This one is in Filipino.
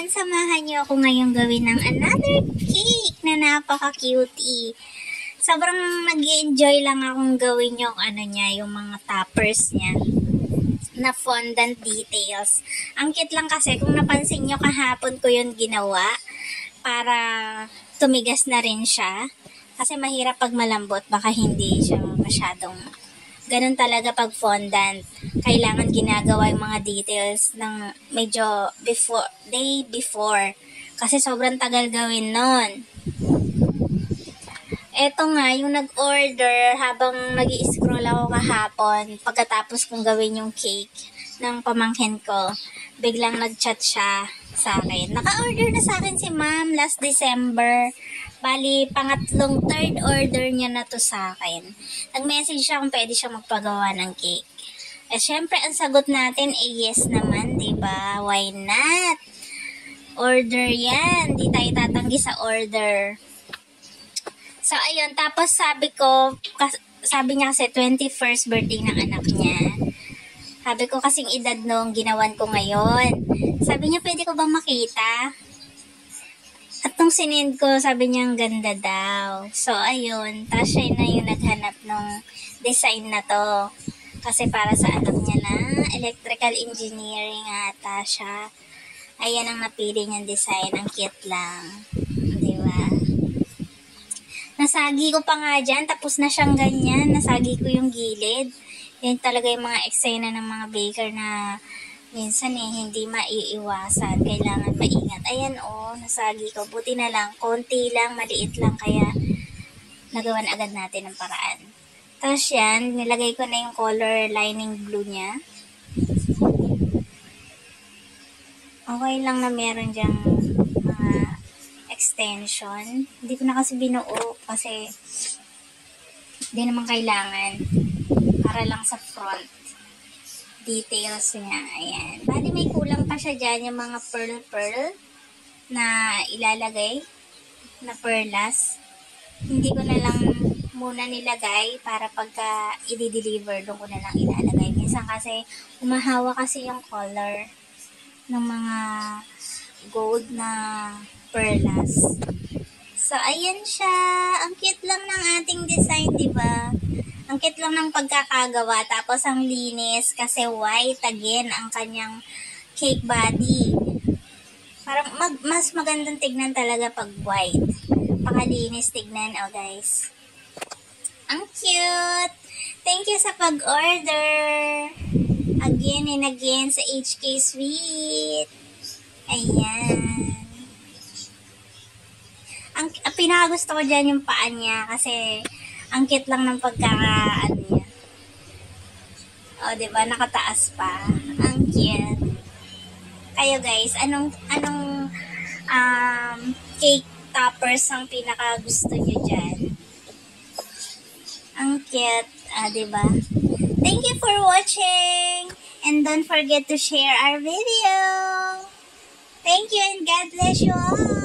ayan, samahan niyo ako ngayong gawin ng another cake na napaka-cutie. Sobrang nag-enjoy lang akong gawin yung yung mga toppers niya na fondant details. Ang cute lang kasi, kung napansin nyo kahapon ko yun ginawa para tumigas na rin siya. Kasi mahirap pag malambot, baka hindi siya masyadong ganun talaga pag fondant. Kailangan ginagawa yung mga details ng medyo day before. Kasi sobrang tagal gawin nun. Eto nga, yung nag-order habang nag-i-scroll ako kahapon, pagkatapos kong gawin yung cake ng pamangkin ko, biglang nag-chat siya sa akin. Naka-order na sa akin si ma'am last December. Bali, third order niya na to sa akin. Nag-message siya kung pwede siya magpagawa ng cake. Eh, syempre, ang sagot natin yes naman, diba? Why not? Order yan. Di tayo tatanggi sa order. So, ayun. Tapos, sabi niya kasi 21st birthday ng anak niya. Sabi ko kasing edad nung ginawan ko ngayon. Sabi niya, pwede ko ba makita? At nung sinend ko, sabi niya, ang ganda daw. So, ayun. Tapos siya na yung naghanap ng design na to. Kasi para sa anak niya na electrical engineering ata siya. Ayan ang napili niyang design. Ang cute lang. Diba? Nasagi ko pa nga dyan, tapos na siyang ganyan. Nasagi ko yung gilid. Yan talaga yung mga eksena ng mga baker na minsan hindi maiiwasan. Kailangan maingat. Ayan nasagi ko. Buti na lang, konti lang, maliit lang, kaya nagawan agad natin ng paraan. Tapos yan, nilagay ko na yung color lining blue niya. Okay lang na meron dyang mga extension. Hindi ko na kasi binuo kasi hindi naman kailangan. Para lang sa front details niya. Ayan. Bali may kulang pa siya dyan yung mga pearl na ilalagay na perlas. Hindi ko na lang muna nilagay para pagka i-deliver doon ko na lang ilalagay. Minsan kasi umahawa kasi yung color ng mga gold na perlas. So, ayan siya. Ang cute lang ng ating design, diba? Ang cute lang ng pagkakagawa. Tapos, ang linis kasi white again ang kanyang cake body. Parang mas magandang tignan talaga pag white. Pakalinis tignan, guys. Ang cute! Thank you sa pag-order! Again and again sa HK Sweet. Ayan. Ang pinakagusto ko dyan yung paa niya kasi ang cute lang ng pagkakaano niya. Diba? Nakataas pa. Ang cute. Kayo guys, anong cake toppers ang pinakagusto nyo dyan? Ang cute. Diba? Thank you for watching. And don't forget to share our video. Thank you and God bless you all.